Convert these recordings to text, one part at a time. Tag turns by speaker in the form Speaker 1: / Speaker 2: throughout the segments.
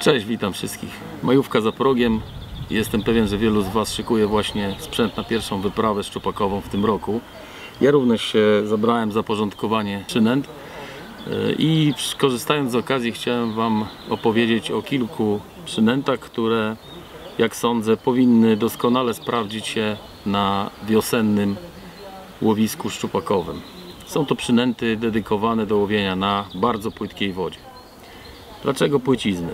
Speaker 1: Cześć, witam wszystkich. Majówka za progiem. Jestem pewien, że wielu z Was szykuje właśnie sprzęt na pierwszą wyprawę szczupakową w tym roku. Ja również się zabrałem za porządkowanie przynęt i korzystając z okazji chciałem Wam opowiedzieć o kilku przynętach, które, jak sądzę, powinny doskonale sprawdzić się na wiosennym łowisku szczupakowym. Są to przynęty dedykowane do łowienia na bardzo płytkiej wodzie. Dlaczego płycizny?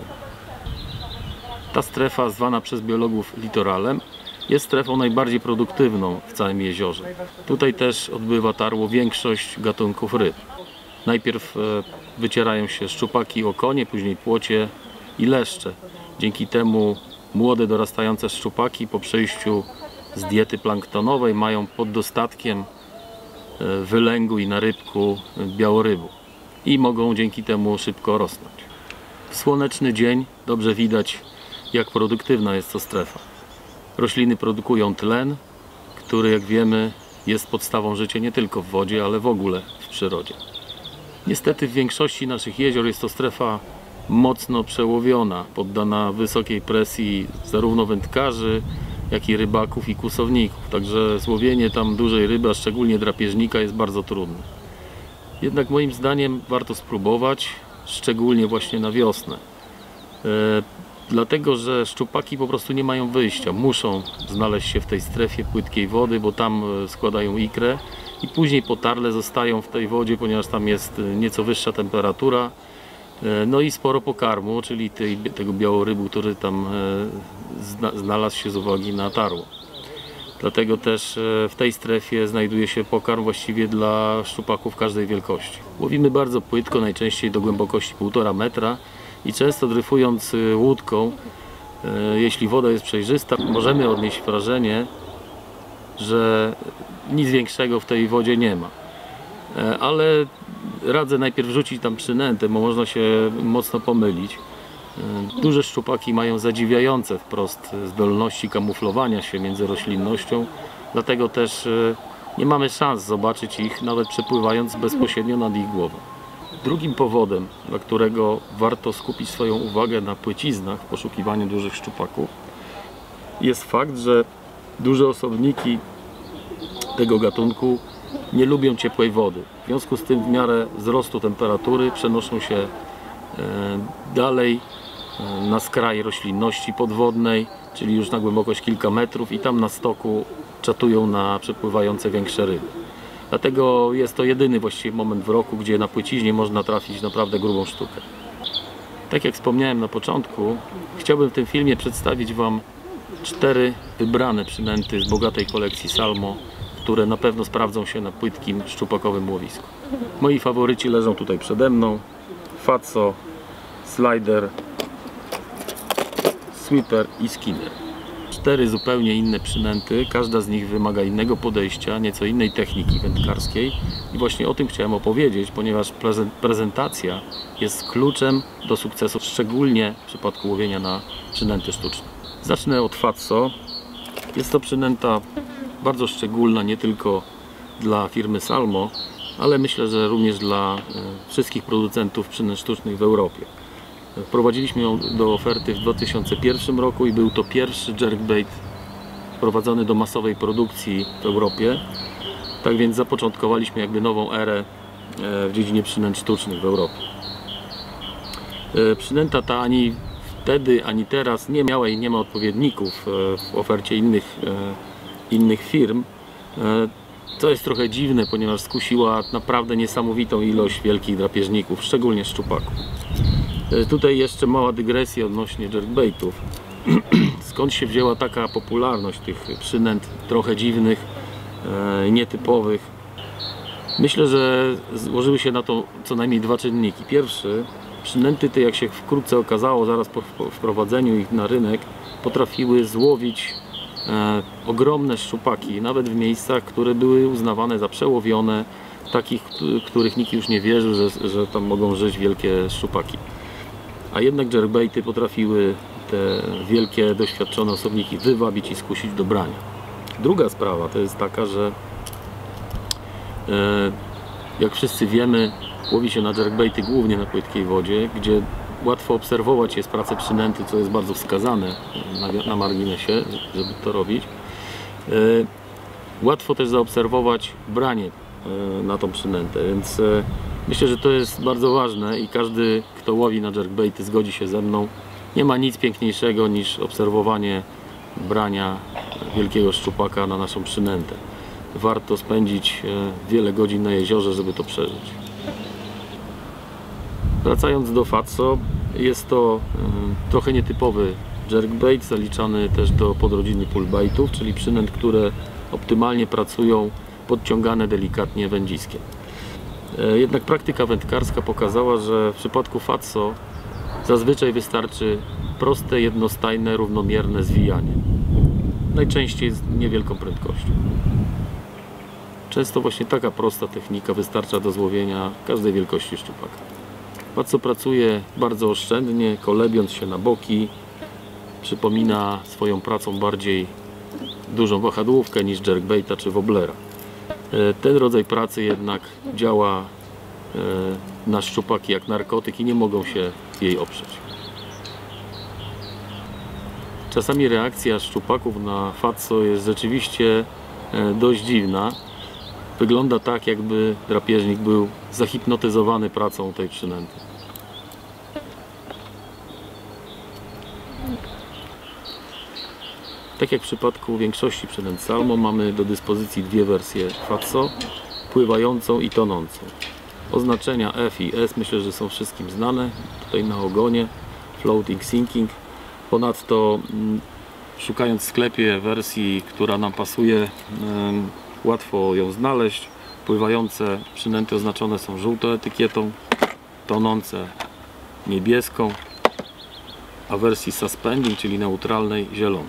Speaker 1: Ta strefa, zwana przez biologów litoralem, jest strefą najbardziej produktywną w całym jeziorze. Tutaj też odbywa tarło większość gatunków ryb. Najpierw wycierają się szczupaki, okonie, później płocie i leszcze. Dzięki temu młode, dorastające szczupaki po przejściu z diety planktonowej mają pod dostatkiem wylęgu i narybku białorybu i mogą dzięki temu szybko rosnąć. W słoneczny dzień dobrze widać, jak produktywna jest to strefa. Rośliny produkują tlen, który, jak wiemy, jest podstawą życia nie tylko w wodzie, ale w ogóle w przyrodzie. Niestety w większości naszych jezior jest to strefa mocno przełowiona, poddana wysokiej presji zarówno wędkarzy, jak i rybaków i kłusowników. Także złowienie tam dużej ryby, a szczególnie drapieżnika, jest bardzo trudne. Jednak moim zdaniem warto spróbować, szczególnie właśnie na wiosnę. Dlatego, że szczupaki po prostu nie mają wyjścia. Muszą znaleźć się w tej strefie płytkiej wody, bo tam składają ikrę i później po tarle zostają w tej wodzie, ponieważ tam jest nieco wyższa temperatura. No i sporo pokarmu, czyli tego białorybu, który tam znalazł się z uwagi na tarło. Dlatego też w tej strefie znajduje się pokarm właściwie dla szczupaków każdej wielkości. Łowimy bardzo płytko, najczęściej do głębokości 1,5 metra i często dryfując łódką, jeśli woda jest przejrzysta, możemy odnieść wrażenie, że nic większego w tej wodzie nie ma. Ale radzę najpierw wrzucić tam przynętę, bo można się mocno pomylić. Duże szczupaki mają zadziwiające wprost zdolności kamuflowania się między roślinnością, dlatego też nie mamy szans zobaczyć ich, nawet przepływając bezpośrednio nad ich głową. Drugim powodem, dla którego warto skupić swoją uwagę na płyciznach w poszukiwaniu dużych szczupaków, jest fakt, że duże osobniki tego gatunku nie lubią ciepłej wody. W związku z tym w miarę wzrostu temperatury przenoszą się dalej na skraj roślinności podwodnej, czyli już na głębokość kilka metrów i tam na stoku czatują na przepływające większe ryby. Dlatego jest to jedyny właściwie moment w roku, gdzie na płyciźnie można trafić naprawdę grubą sztukę. Tak jak wspomniałem na początku, chciałbym w tym filmie przedstawić Wam 4 wybrane przynęty z bogatej kolekcji Salmo, które na pewno sprawdzą się na płytkim szczupakowym łowisku. Moi faworyci leżą tutaj przede mną: Fatso, Slider, Sweeper i Skinner. 4 zupełnie inne przynęty, każda z nich wymaga innego podejścia, nieco innej techniki wędkarskiej i właśnie o tym chciałem opowiedzieć, ponieważ prezentacja jest kluczem do sukcesu, szczególnie w przypadku łowienia na przynęty sztuczne. Zacznę od Fatso. Jest to przynęta bardzo szczególna nie tylko dla firmy Salmo, ale myślę, że również dla wszystkich producentów przynęt sztucznych w Europie. Wprowadziliśmy ją do oferty w 2001 roku i był to pierwszy jerkbait wprowadzony do masowej produkcji w Europie. Tak więc zapoczątkowaliśmy jakby nową erę w dziedzinie przynęt sztucznych w Europie. Przynęta ta ani wtedy, ani teraz nie miała i nie ma odpowiedników w ofercie innych firm. To jest trochę dziwne, ponieważ skusiła naprawdę niesamowitą ilość wielkich drapieżników, szczególnie szczupaków. Tutaj jeszcze mała dygresja odnośnie jerkbaitów. Skąd się wzięła taka popularność tych przynęt trochę dziwnych, nietypowych? Myślę, że złożyły się na to co najmniej 2 czynniki. Pierwszy, przynęty te, jak się wkrótce okazało, zaraz po wprowadzeniu ich na rynek, potrafiły złowić ogromne szczupaki, nawet w miejscach, które były uznawane za przełowione, takich, których nikt już nie wierzył, że tam mogą żyć wielkie szczupaki. A jednak jerkbaity potrafiły te wielkie, doświadczone osobniki wywabić i skusić do brania. Druga sprawa to jest taka, że jak wszyscy wiemy, łowi się na jerkbaity głównie na płytkiej wodzie, gdzie Łatwo obserwować jest pracę przynęty, co jest bardzo wskazane na marginesie, żeby to robić. Łatwo też zaobserwować branie na tą przynętę, więc myślę, że to jest bardzo ważne i każdy, kto łowi na jerkbaity, zgodzi się ze mną. Nie ma nic piękniejszego niż obserwowanie brania wielkiego szczupaka na naszą przynętę. Warto spędzić wiele godzin na jeziorze, żeby to przeżyć. Wracając do Fatso, jest to trochę nietypowy jerkbait, zaliczany też do podrodziny pullbaitów, czyli przynęt, które optymalnie pracują podciągane delikatnie wędziskiem. Jednak praktyka wędkarska pokazała, że w przypadku Fatso zazwyczaj wystarczy proste, jednostajne, równomierne zwijanie. Najczęściej z niewielką prędkością. Często właśnie taka prosta technika wystarcza do złowienia każdej wielkości szczupaka. Fatso pracuje bardzo oszczędnie, kolebiąc się na boki. Przypomina swoją pracą bardziej dużą wahadłówkę niż jerkbaita czy wobblera. Ten rodzaj pracy jednak działa na szczupaki jak narkotyk i nie mogą się jej oprzeć. Czasami reakcja szczupaków na Fatso jest rzeczywiście dość dziwna. Wygląda tak, jakby drapieżnik był zahipnotyzowany pracą tej przynęty. Tak jak w przypadku większości przynęt Salmo, mamy do dyspozycji dwie wersje Fatso, pływającą i tonącą. Oznaczenia F i S myślę, że są wszystkim znane. Tutaj na ogonie floating, sinking. Ponadto szukając w sklepie wersji, która nam pasuje, łatwo ją znaleźć. Pływające przynęty oznaczone są żółtą etykietą, tonące niebieską, a w wersji suspending, czyli neutralnej, zieloną.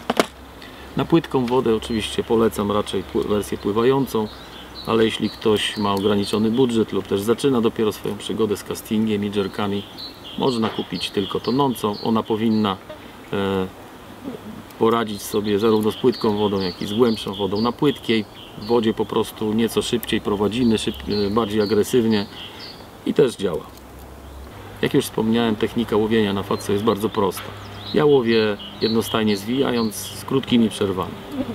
Speaker 1: Na płytką wodę oczywiście polecam raczej wersję pływającą, ale jeśli ktoś ma ograniczony budżet lub też zaczyna dopiero swoją przygodę z castingiem i jerkami, można kupić tylko tonącą. Ona powinna poradzić sobie zarówno z płytką wodą, jak i z głębszą wodą. Na płytkiej wodzie po prostu nieco szybciej prowadzimy, bardziej agresywnie i też działa. Jak już wspomniałem, technika łowienia na Fatso jest bardzo prosta. Ja łowię jednostajnie zwijając z krótkimi przerwami.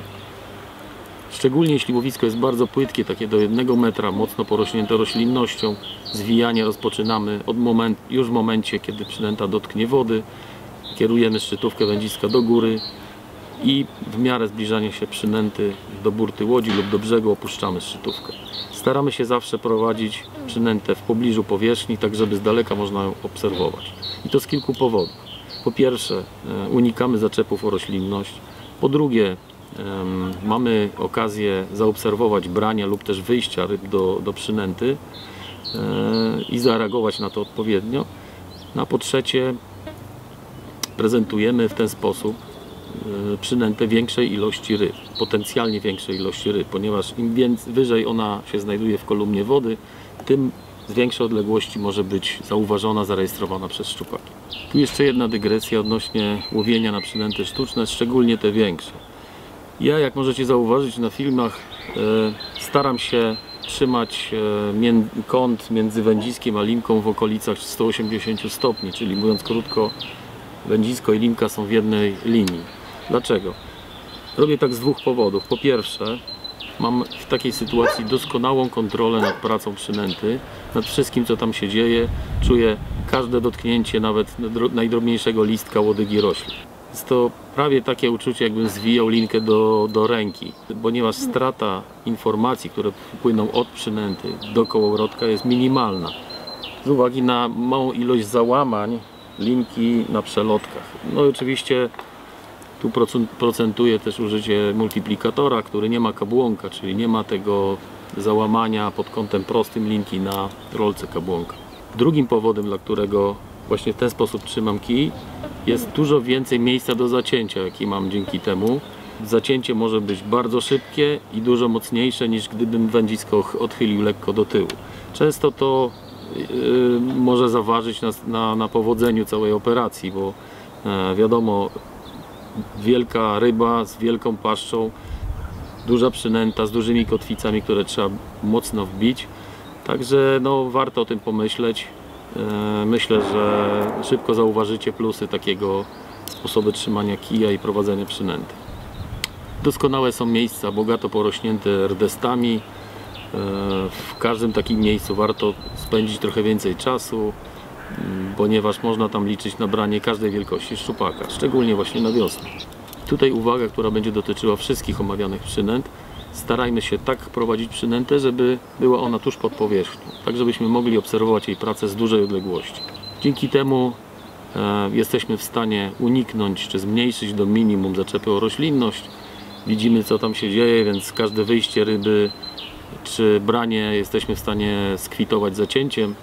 Speaker 1: Szczególnie jeśli łowisko jest bardzo płytkie, takie do 1 metra, mocno porośnięte roślinnością, zwijanie rozpoczynamy już w momencie, kiedy przynęta dotknie wody. Kierujemy szczytówkę wędziska do góry i w miarę zbliżania się przynęty do burty łodzi lub do brzegu opuszczamy szczytówkę. Staramy się zawsze prowadzić przynętę w pobliżu powierzchni, tak żeby z daleka można ją obserwować. I to z kilku powodów. Po pierwsze, unikamy zaczepów o roślinność. Po drugie, mamy okazję zaobserwować brania lub też wyjścia ryb do przynęty i zareagować na to odpowiednio. No a po trzecie, prezentujemy w ten sposób przynętę większej ilości ryb, potencjalnie większej ilości ryb, ponieważ im wyżej ona się znajduje w kolumnie wody, tym z większej odległości może być zauważona, zarejestrowana przez szczupaki. Tu jeszcze jedna dygresja odnośnie łowienia na przynęty sztuczne, szczególnie te większe. Ja, jak możecie zauważyć na filmach, staram się trzymać kąt między wędziskiem a linką w okolicach 180 stopni, czyli mówiąc krótko, wędzisko i linka są w jednej linii. Dlaczego? Robię tak z dwóch powodów. Po pierwsze, mam w takiej sytuacji doskonałą kontrolę nad pracą przynęty, nad wszystkim, co tam się dzieje. Czuję każde dotknięcie nawet najdrobniejszego listka, łodygi roślin. Jest to prawie takie uczucie, jakbym zwijał linkę do ręki, ponieważ strata informacji, które płyną od przynęty do kołowrotka, jest minimalna. Z uwagi na małą ilość załamań linki na przelotkach. No i oczywiście tu procentuje też użycie multiplikatora, który nie ma kabłonka, czyli nie ma tego załamania pod kątem prostym linki na rolce kabłonka. Drugim powodem, dla którego właśnie w ten sposób trzymam kij, jest dużo więcej miejsca do zacięcia, jaki mam dzięki temu. Zacięcie może być bardzo szybkie i dużo mocniejsze, niż gdybym wędzisko odchylił lekko do tyłu. Często to może zaważyć na powodzeniu całej operacji, bo wiadomo, wielka ryba z wielką paszczą, duża przynęta z dużymi kotwicami, które trzeba mocno wbić. Także no, warto o tym pomyśleć. myślę, że szybko zauważycie plusy takiego sposobu trzymania kija i prowadzenia przynęty. Doskonałe są miejsca bogato porośnięte rdestami. W każdym takim miejscu warto spędzić trochę więcej czasu, ponieważ można tam liczyć na branie każdej wielkości szczupaka, szczególnie właśnie na wiosnę. Tutaj uwaga, która będzie dotyczyła wszystkich omawianych przynęt. Starajmy się tak prowadzić przynętę, żeby była ona tuż pod powierzchnią, tak żebyśmy mogli obserwować jej pracę z dużej odległości. Dzięki temu jesteśmy w stanie uniknąć czy zmniejszyć do minimum zaczepy o roślinność. Widzimy, co tam się dzieje, więc każde wyjście ryby czy branie jesteśmy w stanie skwitować zacięciem.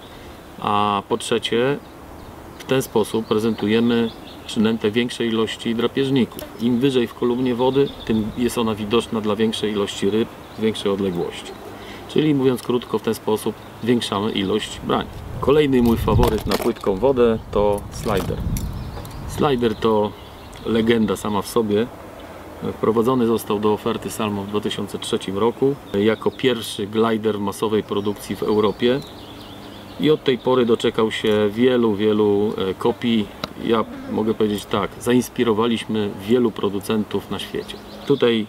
Speaker 1: A po trzecie, w ten sposób prezentujemy przynętę większej ilości drapieżników. Im wyżej w kolumnie wody, tym jest ona widoczna dla większej ilości ryb z większej odległości. Czyli mówiąc krótko, w ten sposób zwiększamy ilość brań. Kolejny mój faworyt na płytką wodę to slider. Slider to legenda sama w sobie. Wprowadzony został do oferty Salmon w 2003 roku jako pierwszy glider masowej produkcji w Europie i od tej pory doczekał się wielu kopii. Ja mogę powiedzieć tak, zainspirowaliśmy wielu producentów na świecie. Tutaj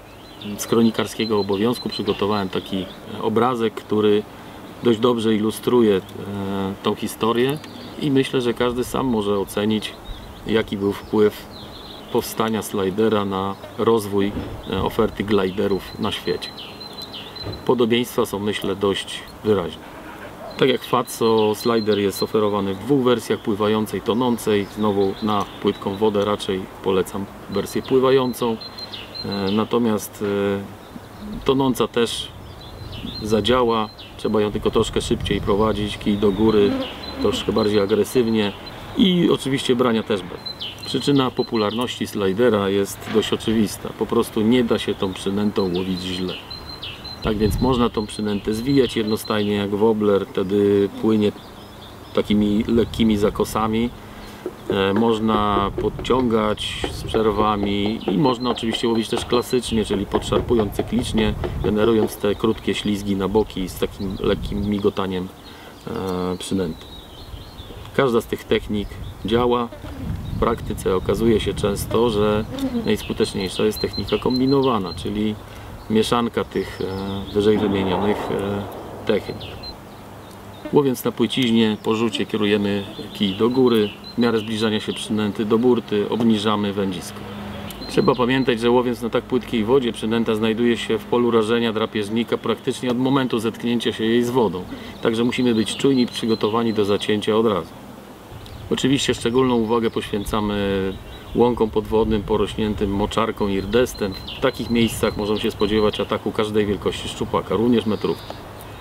Speaker 1: z kronikarskiego obowiązku przygotowałem taki obrazek, który dość dobrze ilustruje tą historię i myślę, że każdy sam może ocenić, jaki był wpływ powstania slidera na rozwój oferty gliderów na świecie. Podobieństwa są, myślę, dość wyraźne. Tak jak Fatso, slider jest oferowany w dwóch wersjach, pływającej, tonącej. Znowu na płytką wodę raczej polecam wersję pływającą. Natomiast tonąca też zadziała, trzeba ją tylko troszkę szybciej prowadzić, kij do góry, troszkę bardziej agresywnie i oczywiście brania też bez. Przyczyna popularności slidera jest dość oczywista. Po prostu nie da się tą przynętą łowić źle. Tak więc można tą przynętę zwijać jednostajnie jak wobbler, wtedy płynie takimi lekkimi zakosami. Można podciągać z przerwami i można oczywiście łowić też klasycznie, czyli podszarpując cyklicznie, generując te krótkie ślizgi na boki z takim lekkim migotaniem przynęty. Każda z tych technik działa. W praktyce okazuje się często, że najskuteczniejsza jest technika kombinowana, czyli mieszanka tych wyżej wymienionych technik. Łowiąc na płyciźnie, po rzucie kierujemy kij do góry, w miarę zbliżania się przynęty do burty obniżamy wędzisko. Trzeba pamiętać, że łowiąc na tak płytkiej wodzie, przynęta znajduje się w polu rażenia drapieżnika praktycznie od momentu zetknięcia się jej z wodą. Także musimy być czujni i przygotowani do zacięcia od razu. Oczywiście szczególną uwagę poświęcamy łąkom podwodnym porośniętym moczarką i rdestem. W takich miejscach możemy się spodziewać ataku każdej wielkości szczupaka, również metrówki.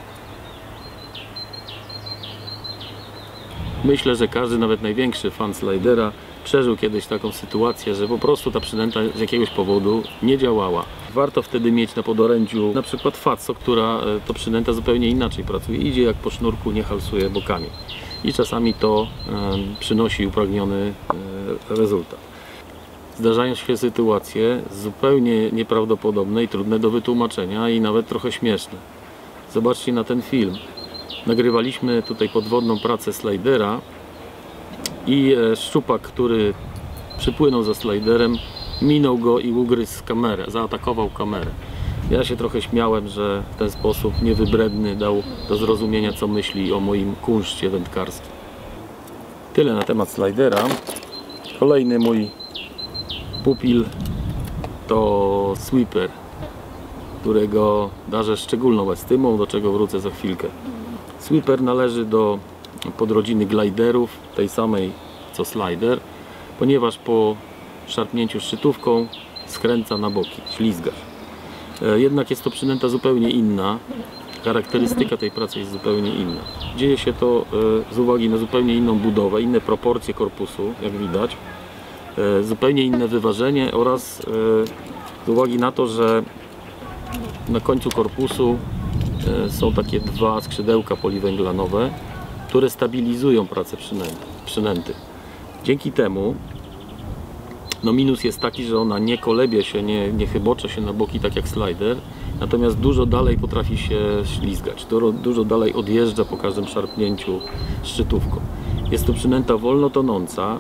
Speaker 1: Myślę, że każdy, nawet największy fan slidera, przeżył kiedyś taką sytuację, że po prostu ta przynęta z jakiegoś powodu nie działała. Warto wtedy mieć na podorędziu na przykład Fatso, która to przynęta zupełnie inaczej pracuje. Idzie jak po sznurku, nie halsuje bokami. I czasami to przynosi upragniony rezultat. Zdarzają się sytuacje zupełnie nieprawdopodobne i trudne do wytłumaczenia i nawet trochę śmieszne. Zobaczcie na ten film. Nagrywaliśmy tutaj podwodną pracę slidera i szczupak, który przypłynął za sliderem, minął go i ugryzł kamerę, zaatakował kamerę. Ja się trochę śmiałem, że w ten sposób niewybredny dał do zrozumienia, co myśli o moim kunszcie wędkarskim. Tyle na temat slidera. Kolejny mój pupil to sweeper, którego darzę szczególną estymą, do czego wrócę za chwilkę. Sweeper należy do podrodziny gliderów, tej samej co slider, ponieważ po szarpnięciu szczytówką skręca na boki, ślizga. Jednak jest to przynęta zupełnie inna, charakterystyka tej pracy jest zupełnie inna. Dzieje się to z uwagi na zupełnie inną budowę, inne proporcje korpusu, jak widać, zupełnie inne wyważenie oraz z uwagi na to, że na końcu korpusu są takie dwa skrzydełka poliwęglanowe, które stabilizują pracę przynęty. Dzięki temu No minus jest taki, że ona nie kolebie się, nie chybocze się na boki tak jak slider, natomiast dużo dalej potrafi się ślizgać, dużo dalej odjeżdża po każdym szarpnięciu szczytówką. Jest to przynęta wolno tonąca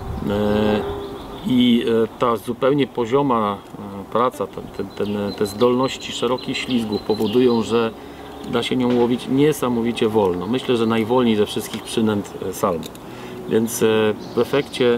Speaker 1: i ta zupełnie pozioma praca, te zdolności szerokich ślizgów powodują, że da się nią łowić niesamowicie wolno. Myślę, że najwolniej ze wszystkich przynęt salmon. Więc w efekcie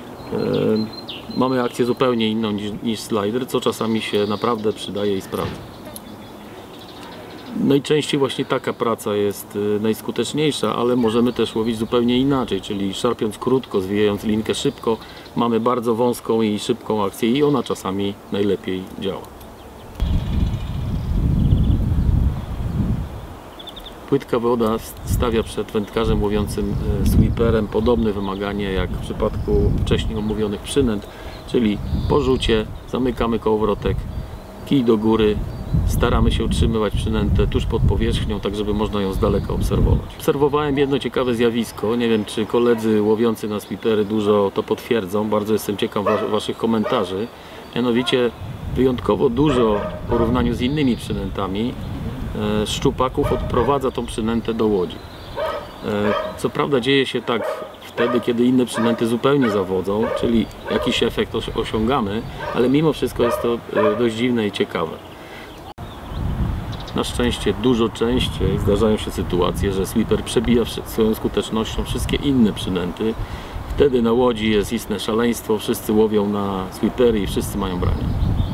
Speaker 1: mamy akcję zupełnie inną niż slider, co czasami się naprawdę przydaje i sprawdza. Najczęściej właśnie taka praca jest najskuteczniejsza, ale możemy też łowić zupełnie inaczej, czyli szarpiąc krótko, zwijając linkę szybko, mamy bardzo wąską i szybką akcję i ona czasami najlepiej działa. Płytka woda stawia przed wędkarzem łowiącym sweeperem podobne wymagania jak w przypadku wcześniej omówionych przynęt, czyli po rzucie zamykamy kołowrotek, kij do góry, staramy się utrzymywać przynętę tuż pod powierzchnią, tak żeby można ją z daleka obserwować. Obserwowałem jedno ciekawe zjawisko, nie wiem czy koledzy łowiący na sweepery dużo to potwierdzą, bardzo jestem ciekaw waszych komentarzy. Mianowicie wyjątkowo dużo w porównaniu z innymi przynętami szczupaków odprowadza tą przynętę do łodzi. Co prawda dzieje się tak wtedy, kiedy inne przynęty zupełnie zawodzą, czyli jakiś efekt osiągamy, ale mimo wszystko jest to dość dziwne i ciekawe. Na szczęście dużo częściej zdarzają się sytuacje, że sweeper przebija swoją skutecznością wszystkie inne przynęty. Wtedy na łodzi jest istne szaleństwo, wszyscy łowią na sweepery i wszyscy mają brania.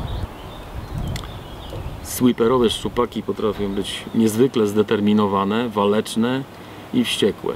Speaker 1: Sweeperowe szczupaki potrafią być niezwykle zdeterminowane, waleczne i wściekłe.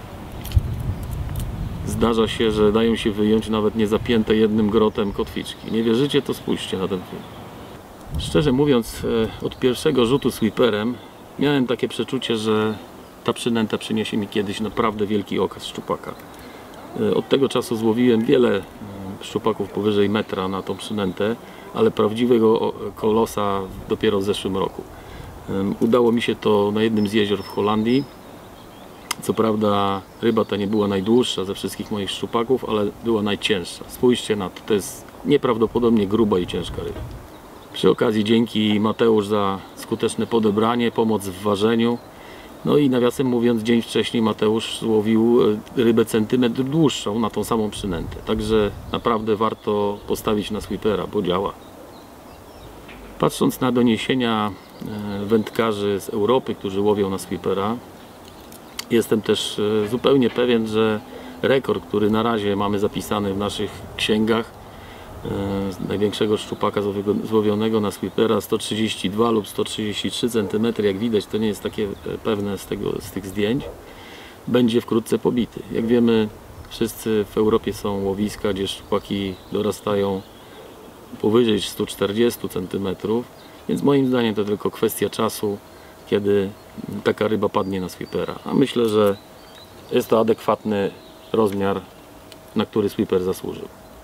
Speaker 1: Zdarza się, że dają się wyjąć nawet niezapięte jednym grotem kotwiczki. Nie wierzycie, to spójrzcie na ten film. Szczerze mówiąc, od pierwszego rzutu sweeperem miałem takie przeczucie, że ta przynęta przyniesie mi kiedyś naprawdę wielki okaz szczupaka. Od tego czasu złowiłem wiele szczupaków powyżej metra na tą przynętę, ale prawdziwego kolosa dopiero w zeszłym roku. Udało mi się to na jednym z jezior w Holandii. Co prawda ryba ta nie była najdłuższa ze wszystkich moich szczupaków, ale była najcięższa. Spójrzcie na to, to jest nieprawdopodobnie gruba i ciężka ryba. Przy okazji dzięki Mateusz za skuteczne podebranie, pomoc w ważeniu. No i nawiasem mówiąc, dzień wcześniej Mateusz złowił rybę centymetr dłuższą na tą samą przynętę. Także naprawdę warto postawić na sweepera, bo działa. Patrząc na doniesienia wędkarzy z Europy, którzy łowią na sweepera, jestem też zupełnie pewien, że rekord, który na razie mamy zapisany w naszych księgach, największego szczupaka złowionego na sweepera 132 lub 133 cm, jak widać to nie jest takie pewne z tych zdjęć, będzie wkrótce pobity. Jak wiemy, wszyscy w Europie są łowiska, gdzie szczupaki dorastają powyżej 140 cm, więc moim zdaniem to tylko kwestia czasu, kiedy taka ryba padnie na sweepera. A myślę, że jest to adekwatny rozmiar, na który sweeper zasłużył.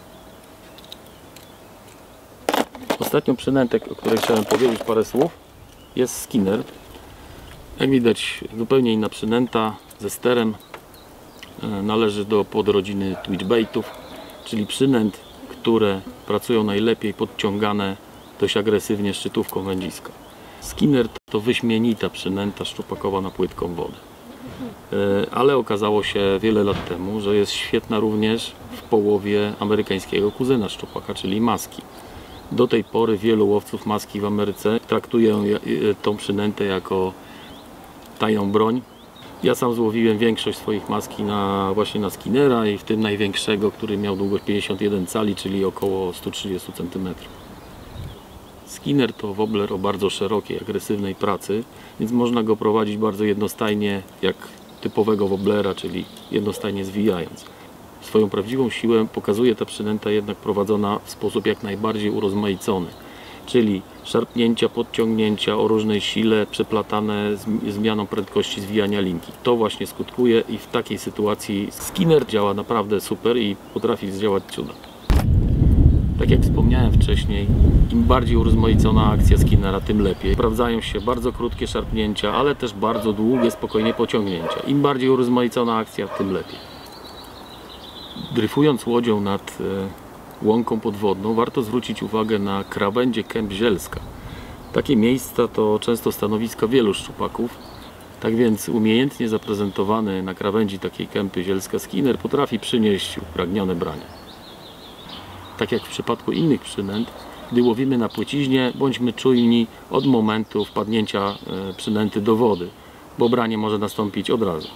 Speaker 1: Ostatnią przynętą, o której chciałem powiedzieć parę słów, jest Skinner. Jak widać, zupełnie inna przynęta ze sterem. Należy do podrodziny twitchbaitów, czyli przynęt, które pracują najlepiej podciągane dość agresywnie szczytówką wędziska. Skinner to wyśmienita przynęta szczupakowa na płytką wodę. Ale okazało się wiele lat temu, że jest świetna również w połowie amerykańskiego kuzyna szczupaka, czyli maski. Do tej pory wielu łowców maski w Ameryce traktuje tą przynętę jako tajną broń. Ja sam złowiłem większość swoich maski właśnie na Skinnera i w tym największego, który miał długość 51 cali, czyli około 130 cm. Skinner to wobbler o bardzo szerokiej, agresywnej pracy, więc można go prowadzić bardzo jednostajnie, jak typowego wobblera, czyli jednostajnie zwijając. Swoją prawdziwą siłę pokazuje ta przynęta jednak prowadzona w sposób jak najbardziej urozmaicony, czyli szarpnięcia, podciągnięcia o różnej sile przeplatane z zmianą prędkości zwijania linki. To właśnie skutkuje i w takiej sytuacji Skinner działa naprawdę super i potrafi zdziałać cuda. Tak jak wspomniałem wcześniej, im bardziej urozmaicona akcja Skinnera, tym lepiej. Sprawdzają się bardzo krótkie szarpnięcia, ale też bardzo długie, spokojnie pociągnięcia. Im bardziej urozmaicona akcja, tym lepiej. Dryfując łodzią nad łąką podwodną, warto zwrócić uwagę na krawędzie Kęp Zielska. Takie miejsca to często stanowiska wielu szczupaków. Tak więc umiejętnie zaprezentowany na krawędzi takiej kępy zielska skinner potrafi przynieść upragnione branie. Tak jak w przypadku innych przynęt, gdy łowimy na płyciźnie, bądźmy czujni od momentu wpadnięcia przynęty do wody, bo branie może nastąpić od razu.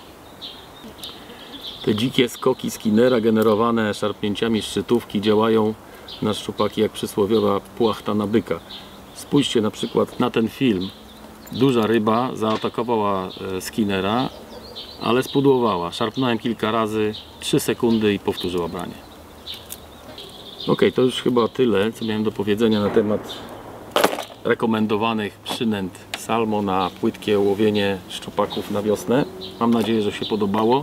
Speaker 1: Te dzikie skoki skinnera generowane szarpnięciami szczytówki działają na szczupaki jak przysłowiowa płachta na byka. Spójrzcie na przykład na ten film. Duża ryba zaatakowała skinnera, ale spudłowała. Szarpnąłem kilka razy, 3 sekundy i powtórzyła branie. Ok, to już chyba tyle, co miałem do powiedzenia na temat rekomendowanych przynęt Salmo na płytkie łowienie szczupaków na wiosnę. Mam nadzieję, że się podobało.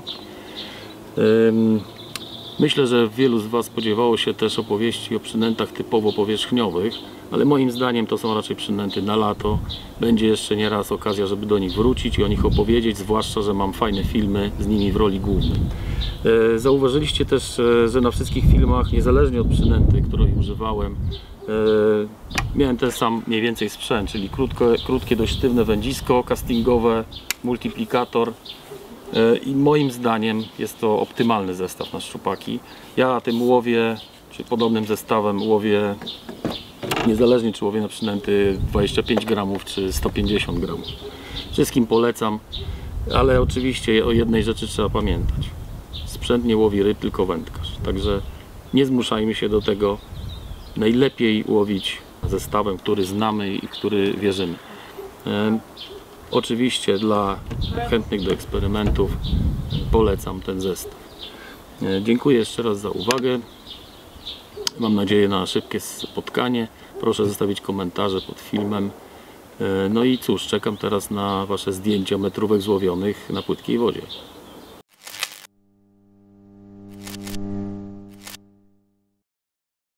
Speaker 1: Myślę, że wielu z Was spodziewało się też opowieści o przynętach typowo powierzchniowych, ale moim zdaniem to są raczej przynęty na lato. Będzie jeszcze nieraz okazja, żeby do nich wrócić i o nich opowiedzieć, zwłaszcza, że mam fajne filmy z nimi w roli głównej. Zauważyliście też, że na wszystkich filmach, niezależnie od przynęty, której używałem, miałem ten sam mniej więcej sprzęt, czyli krótkie, dość sztywne wędzisko castingowe, multiplikator. I moim zdaniem jest to optymalny zestaw na szczupaki. Ja tym łowię, czy podobnym zestawem łowię, niezależnie czy łowię na przynęty 25 gramów czy 150 gramów. Wszystkim polecam, ale oczywiście o jednej rzeczy trzeba pamiętać. Sprzęt nie łowi ryb, tylko wędkarz. Także nie zmuszajmy się do tego. Najlepiej łowić zestawem, który znamy i w który wierzymy. Oczywiście dla chętnych do eksperymentów polecam ten zestaw. Dziękuję jeszcze raz za uwagę. Mam nadzieję na szybkie spotkanie. Proszę zostawić komentarze pod filmem. No i cóż, czekam teraz na Wasze zdjęcia metrówek złowionych na płytkiej wodzie.